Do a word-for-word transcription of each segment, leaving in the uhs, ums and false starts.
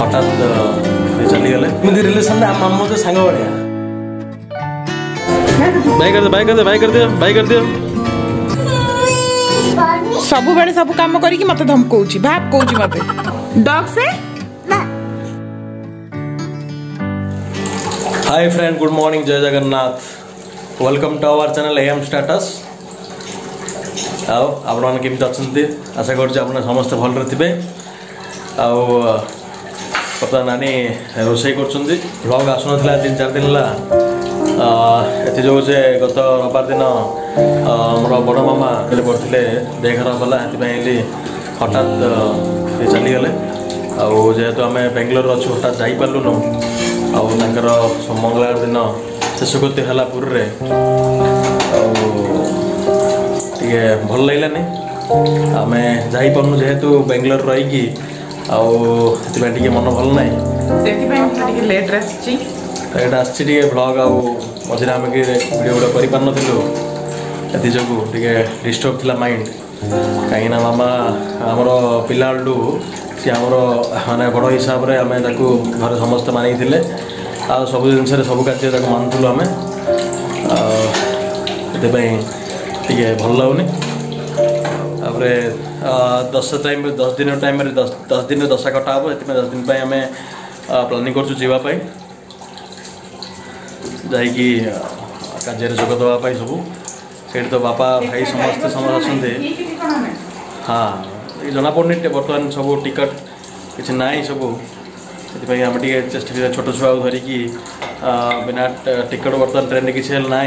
हठात चली गले रिलेशन मामू तो सांग भाया बाय कर दे बाय कर दे बाय कर दे बाय कर दे सब बेले सब काम करी मत धमकौची भाप कहूची मत डॉग से hi friend good morning Jai Jagannath welcome to our channel M status आओ आपण माने केमि अछंती आशा करछि आपण समस्त भल रे पता नानी रोषे कर ब्लॉग आसुना तीन चार दिन ये जो से गत रविवार दिन मोर बड़ मामा पड़ते देह खराब गला हठात चली गले जेहेतु आम बेंगलोर अच्छु हठात जापारूनु आर मंगलवार दिन शेषकृत्य है पुरी टे भल लगलानी आम जापारूनु जेहेतु बेंगलोर रहीकि आगे मन भल ना लेट एटा आसटी ब्लॉग आउ मझे आम कि वीडियो गुड़ा कर पार्न जो डिस्टर्ब थी माइंड कहीं मामा आमर पिला सी आमर माने बड़ हिसाब से आम घर समस्त मानी आ सब जिन सब कार्य मानुलु आम से भल लगुनि दस टाइम दस दिन टाइम दस दस दिन दशा कटा हे से दस दिन आम प्लानिंग करवाई जाकि कार्य जोग देवाई सब से तो बापा भाई समस्ते समझ हाँ जना पड़नी बर्तमान सब टिकट किसी ना सब से आम चेष्टा छोट छुआ धरिकी बिना टिकट बर्तमान ट्रेन किसी ना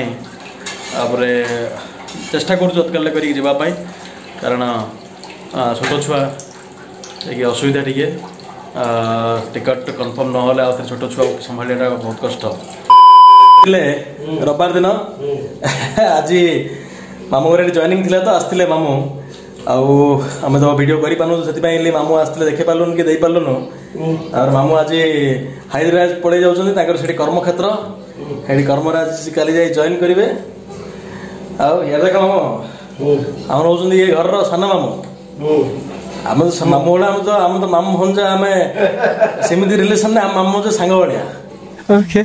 चेष्टा करुल करवाई कारण छोट छुआ असुविधा टे टिकट कन्फर्म ना आउ छोट छुआ संभाला बहुत कष्ट रविवार दिन आज मामू घर जॉइनिंग थी तो आसते मामू आम तो वीडियो कर पार्नु से मामू आसते देखे पार्लुन कि दे पार्लुन और मामू आज हैदराबाद पड़े जाऊँगी कर्मक्षेत्र है कर्मराज काली जाए जॉइन करेंगे आर देख मामू आम रोच ये घर सान मामू आम तो मामू भाया आम तो आम तो मामू भंजा आम सेमती रिलेशन मामू जो सांग भाया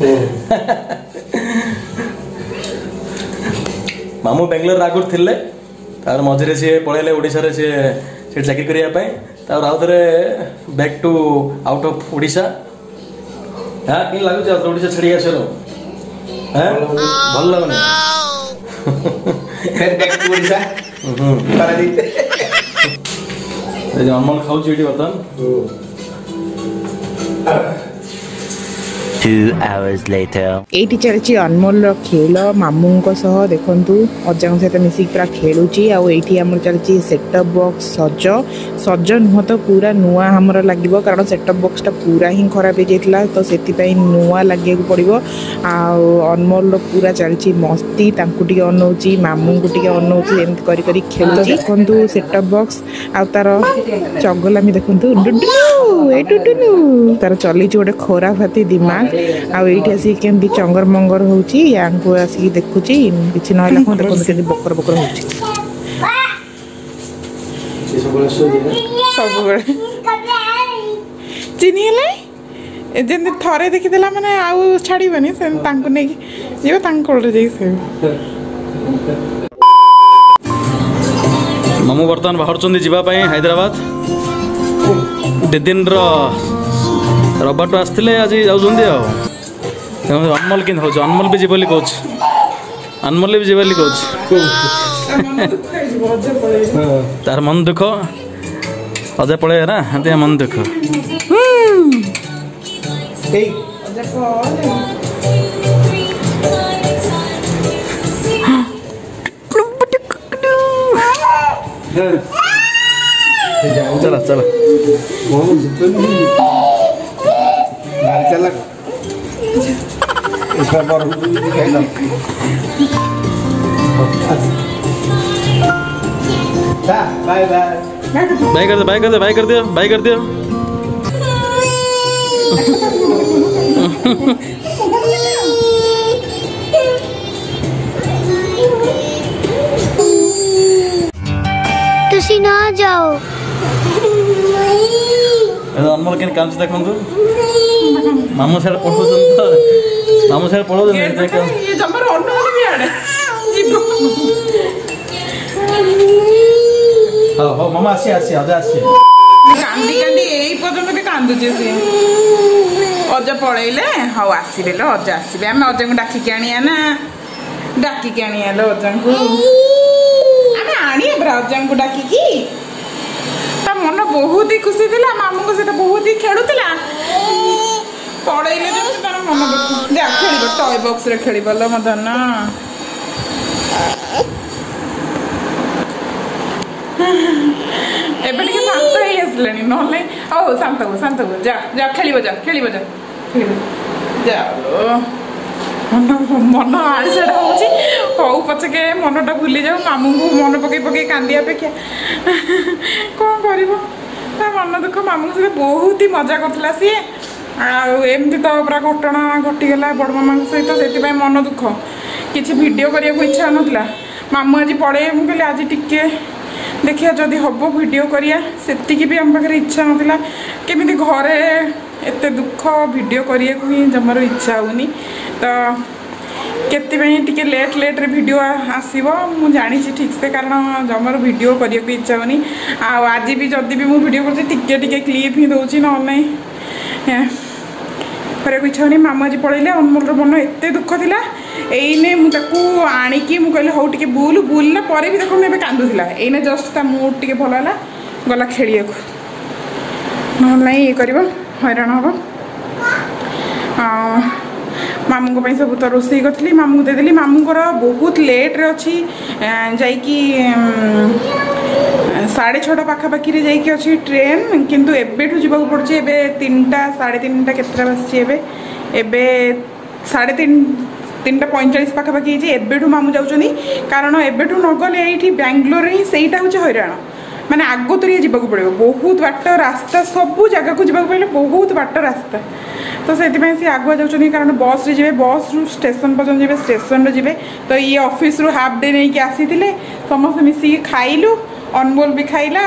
मामू बेंगलोर आगुर थिले तार मझे सी पलैले ओडिशा रे सी से चाकरी करने आउ थे back to out of Odisha हाँ कि लगुच ओडिशा छाड़ी आस भल लगुनि अमल खाऊ बर्तमान Two hours later. एटी चलची अनमोल खेल मामू सह देखु अजा सहित मिसिक पूरा खेलुची आम चलची सेटअप बॉक्स सज सज नुह तो पूरा नुआ हमर लगे कारण सेटअप बॉक्स टा पूरा ही खराब हो जाता तो से नुआ लगे पड़ो अनमोल पूरा चलची मस्ती टे अनौची मामू को अनौची एमती कर खेलुची देखु सेटअप बॉक्स आ तार चगलामी देखु डुडुनु तार चली गोटे खोरा फाती दिमाग आठी आसिक केमती चंगर मंगर होची यांको आसिक देखुची किछि नहला को देखो केमती बकर बकर होची सब बड़े चिनी हेले जेन थरे देखि देला माने आउ छाड़ीबनी से तांको नै जेबे तांको रे जाई से मामू बर्तमान बाहर चंदी जीवा पई हैदराबाद दे दिन रो रविवार तो आसते आज जाऊँ अनमोल कि अनमोल भी जीव कह अनमोल भी जीव कह तार मन दुख अजा पड़े ना हाँ मन दुख चला चला बाय कर दे बाय कर दे बाय कर दे बाय कर दे तुसी ना जाओ अनमोल के काम से देखो मामू साइड पढ़ो तो मामू साइड पढ़ो तो ये जमर अनमोल भी आड़े हां हां मामा आसी आसी आजा आसी कांदी कांदी एई पर्यंत भी कांदुचे से अजा पळैले हाउ आसीले लो अजा आसीबे हम अजा को डाकी के आनिया ना डाकी के आनिया लो अजा को हम आनिया ब्रा अजा को डाकी की ता मन बहुत ही खुशी थिला मामू को सेटा बहुत ही खेलुतिला पळैले जे तार मन दुख जा खेलिबो टॉय बॉक्स रे खेलिबो लो मदन ना एबे टिके शांत होई आसलेनी नहले ओ शांत हो शांत हो जा जा खेलिबो जा खेलिबो जा खेलिबो जा मन मन आड़ सेड़ा होची हौ पछके मनटा भूली जाऊ मामू को मन पके पके कांदी अपेक्षा कोन करिवो ता मन दुख मामू से बहुत ही मजा करथला सी आ एमती तो पूरा घटना घटी गला बड़ मामा सहित से मन दुख किसी वीडियो करने को इच्छा नथिला मामू आज पड़े मुझे कहली आज टिके देखिए जदि हम वीडियो करिया सेतिकी भी आम पाखे इच्छा नाला केमी घरे एत दुख वीडियो करिया को ही जमार इच्छा होनी तो केते लेट लेट रे वीडियो आसीबो मु जानी ठीक से कारण जमार वीडियो करिया को इच्छा होनी आज भी जदि भी मु वीडियो करछि टिके टिके क्लिप ही दउछि न नै करे इच्छा होनी मामू आज पड़े अनमोल मन एत दुख थिला एने मुझे आणिकी मुझे कहली हौ टे बुल बुलला भी देखो ए कांदुला एने जस्ट ता मूड टे भल है गला खेलिया ना ये कर हैरान हम मामू को सब तो रोसई करी मामू देदेली मामू बहुत लेट रे अच्छी जाइकी साढ़े छटा पाखापाखि जाइकी अच्छी ट्रेन किंतु एबेठू जीवा पड़े एबे तीनटा साढ़े तीनटा केतटा बस एबे साढ़े तीन तीन टा पैंचाश पाखापाखि एबेठू मामू जाऊँ कारण एबेठू न गले ये बैंगलोर ही सहीटा हूँ हैरान माने आगो तो ये जावाक पड़ो बहुत बाट रास्ता सबू जगह को जावाक पड़े बहुत बाट रास्ता तो से आगुआ जाऊँ कारण बस रे जी बस रु स्टेशन पर्यटन जी स्टेशन रे जी तो ये ऑफिस रु हाफ डे नहीं आसी समस्त मिसिकी खाइलु अनमोल भी खाइला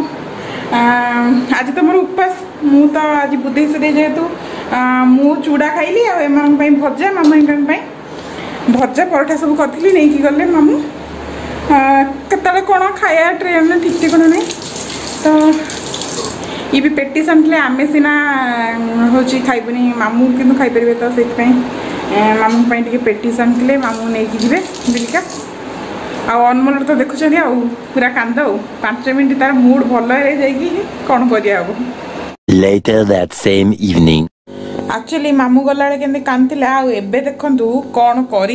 आज तो मोर उपास मु तो आज बुद्धेश जेहेतु मु चूड़ा खाइली आम भजा मामू भजा परोठा सब करी नहीं गले मामू केतले कौन खाया ट्रेन में ठीक ठिकाना नहीं तो ये भी पेटी आनी आमे सीना हूँ खाइबुनी मामू कि खाईपर तो से मामू टे पेटी आनी मामू नहीं जी बिलिका अनमोल तो देखुं पूरा कांद पांच मिनट तार मूड भल कौन कर एक्चुअली मामू गला के कांदला आबे देखु कौन कर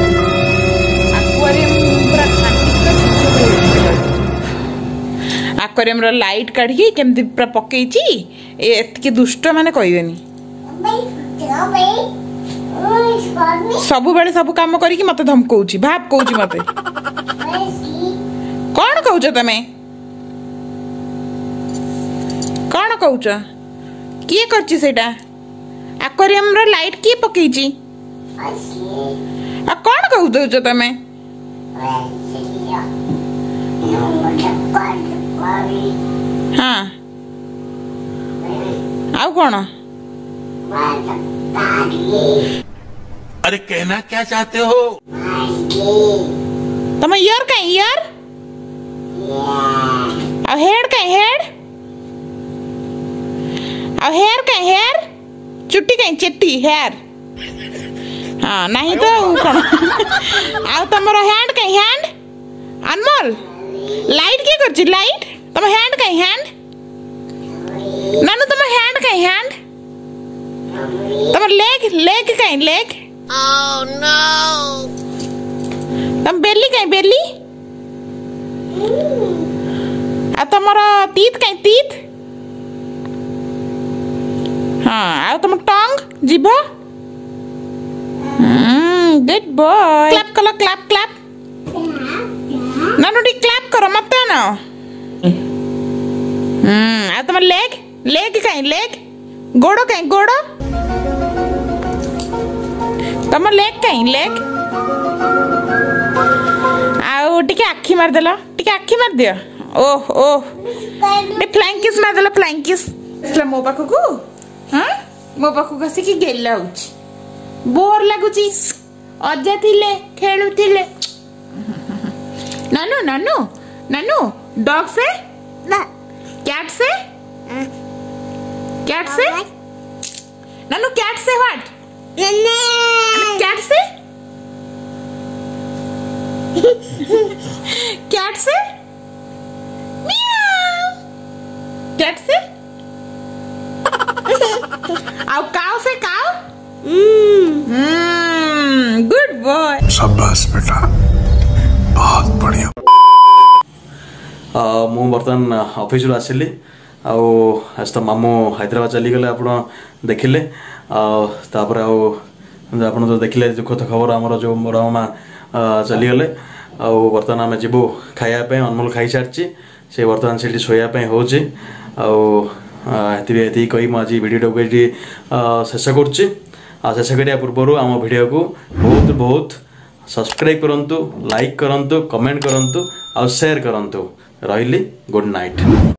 आक्वारियम लाइट काढ़ी केमती पूरा पकईची एतके दुष्ट माने कहबेनी सब बेले सब काम करी मत धमकौची भाप कौची मत कौन कहूच तमे कौन कहूच किए करची सेटा एक्वारियम रो लाइट किए पकईची आ कौन कहू दउच तमे हाँ आउ कौन अरे कहना क्या चाहते हो तुम ईयर कहीं ईयर अब हेड कहीं हेड अब हेयर कहीं हेयर चुट्टी कहीं चिट्टी हेयर हाँ नहीं तो कौन आउ तुम हैंड कहीं हैंड अनमोल लाइट क्या कर लाइट तुम हैंड कहीं हैंड नानू तुम हैंड कहीं हैंड तुम लेग लेग कहीं लेग oh no तुम बेली कहीं बेली आ तुमरा तीत कहीं तीत हाँ आ तुम टंग जीभ हम्म गुड बॉय क्लैप करो क्लैप क्लैप नानू डी क्लैप करो मत ना हम्म आ तुम लेग लेग कहीं लेग गोड़ो कहीं गोड़ो तुम लेग कहीं लेग आउ टिके आखी मार देला टिके आखी मार दियो ओह ओह टे फ्लाइंग किस मार देला फ्लाइंग किस मो पाखक हाँ मो पाखक आसिक गेलाउच बोर लगुच अजा थिले खेलुथिले नानू नानू नानू डॉग से कैट से कैट से नानू कैट से व्हाट कैट से कैट से कैट से आओ काऊ से काऊ गुड बॉय शाबाश बेटा बहुत बढ़िया मु बर्तमान ऑफिस रू आसिली आज तो मामू हैदराबाद चली गले आप देखिले तापर आप तो देखिले दुखद खबर आमर जो मोर मामा चली गले बर्तमान आम जीवु खायापे अनमोल खाई सारी से बर्तमान से शोयापे हो कही मुझे भिडियो को शेष करुच्ची शेष करिया पूर्व आम भिडियो को बहुत बहुत सब्सक्राइब करंतु लाइक करंतु कमेंट करंतु और शेयर करंतु रही गुड नाइट।